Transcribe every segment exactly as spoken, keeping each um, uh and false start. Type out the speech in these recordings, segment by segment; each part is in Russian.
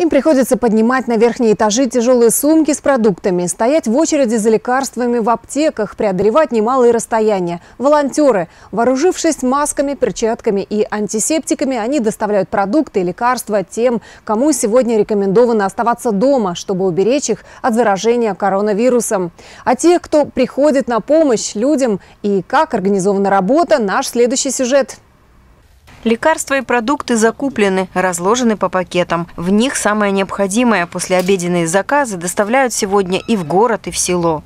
Им приходится поднимать на верхние этажи тяжелые сумки с продуктами, стоять в очереди за лекарствами в аптеках, преодолевать немалые расстояния. Волонтеры, вооружившись масками, перчатками и антисептиками, они доставляют продукты и лекарства тем, кому сегодня рекомендовано оставаться дома, чтобы уберечь их от заражения коронавирусом. А те, кто приходит на помощь людям и как организована работа, наш следующий сюжет. Лекарства и продукты закуплены, разложены по пакетам. В них самое необходимое послеобеденные заказы доставляют сегодня и в город, и в село.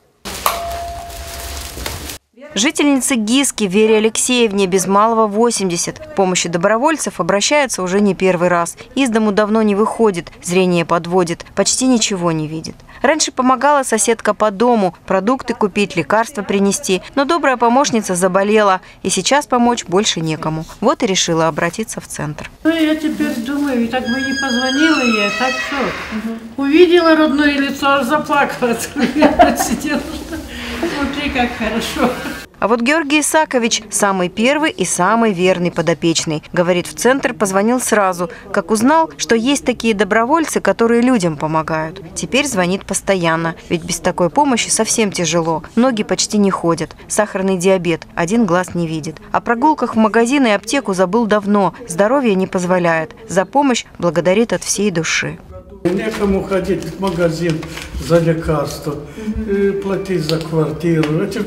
Жительнице Гиски Вере Алексеевне без малого восемьдесят. К помощи добровольцев обращается уже не первый раз. Из дому давно не выходит, зрение подводит, почти ничего не видит. Раньше помогала соседка по дому, продукты купить, лекарства принести. Но добрая помощница заболела, и сейчас помочь больше некому. Вот и решила обратиться в центр. Ну, я теперь думаю, так бы не позвонила ей, так что, угу. Увидела родное лицо, аж заплакала. Сидела, смотри, как хорошо. А вот Георгий Исакович самый первый и самый верный подопечный. Говорит, в центр позвонил сразу, как узнал, что есть такие добровольцы, которые людям помогают. Теперь звонит постоянно, ведь без такой помощи совсем тяжело. Ноги почти не ходят, сахарный диабет, один глаз не видит. О прогулках в магазин и аптеку забыл давно, здоровье не позволяет. За помощь благодарит от всей души. Некому ходить в магазин за лекарства, угу. Платить за квартиру. Это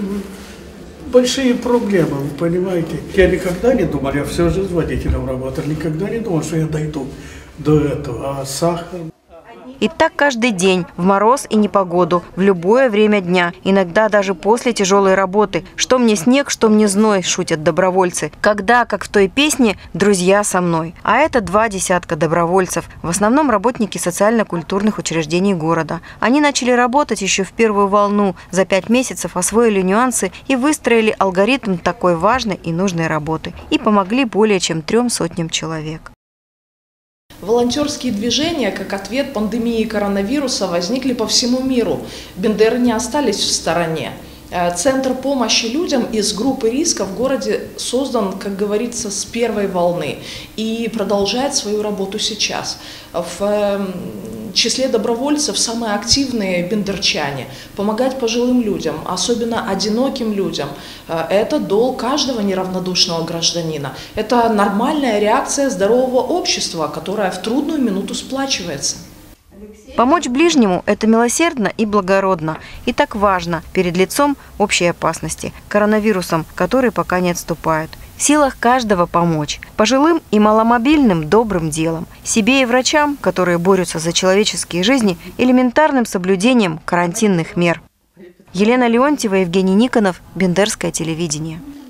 большие проблемы, вы понимаете. Я никогда не думал, я всю жизнь водителем работал, никогда не думал, что я дойду до этого. А сахар... И так каждый день, в мороз и непогоду, в любое время дня, иногда даже после тяжелой работы. Что мне снег, что мне зной, шутят добровольцы. Когда, как в той песне, друзья со мной. А это два десятка добровольцев, в основном работники социально-культурных учреждений города. Они начали работать еще в первую волну, за пять месяцев освоили нюансы и выстроили алгоритм такой важной и нужной работы. И помогли более чем трем сотням человек. Волонтерские движения, как ответ пандемии коронавируса, возникли по всему миру. Бендеры не остались в стороне. Центр помощи людям из группы риска в городе создан, как говорится, с первой волны и продолжает свою работу сейчас. В числе добровольцев самые активные бендерчане. Помогать пожилым людям, особенно одиноким людям, это долг каждого неравнодушного гражданина. Это нормальная реакция здорового общества, которая в трудную минуту сплачивается. Помочь ближнему – это милосердно и благородно. И так важно перед лицом общей опасности – коронавирусом, который пока не отступает. В силах каждого помочь. Пожилым и маломобильным – добрым делом. Себе и врачам, которые борются за человеческие жизни, элементарным соблюдением карантинных мер. Елена Леонтьева, Евгений Никонов, Бендерское телевидение.